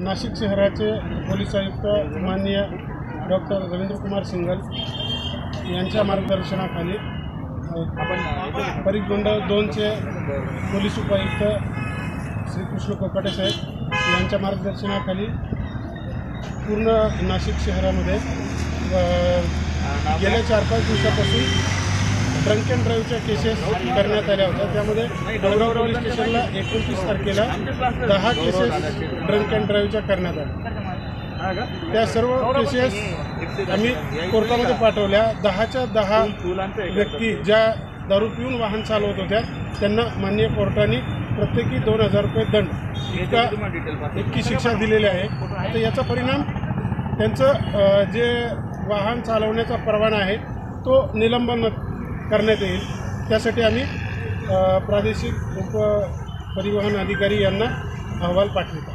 नाशिक शहराचे पोलीस आयुक्त माननीय डॉक्टर रवींद्रकुमार सिंघल यांच्या मार्गदर्शनाखाली परिगुंड 2चे पोलीस उपायुक्त श्रीकृष्ण कोकाटे साहेब यांच्या मार्गदर्शनाखाली पूर्ण नाशिक शहरामध्ये गेल्या 4-5 दिवसापासून ड्रंक अँड ड्राईव्हच्या केसेस करण्यात आल्या होत्या। त्यामध्ये वडगाव पोलीस स्टेशनला 29 तारखेला 10 केसेस ड्रंक अँड ड्राईव्हच्या करण्यात आल्या। त्या सर्व केसेस आम्ही कोर्टामध्ये पाठवल्या। 10च्या 10 व्यक्ती ज्या दारू पिऊन वाहन चालवत होत्या त्यांना माननीय कोर्टाने प्रत्येकी 2000 रुपये दंड इतकी शिक्षा दिलेली आहे। तर याचा परिणाम त्यांचं जे वाहन चालवण्याचा परवाना आहे तो निलंबन करण्यात येईल। त्यासाठी आम्ही प्रादेशिक उपपरिवहन अधिकारी यांना अहवाल पाठवितो।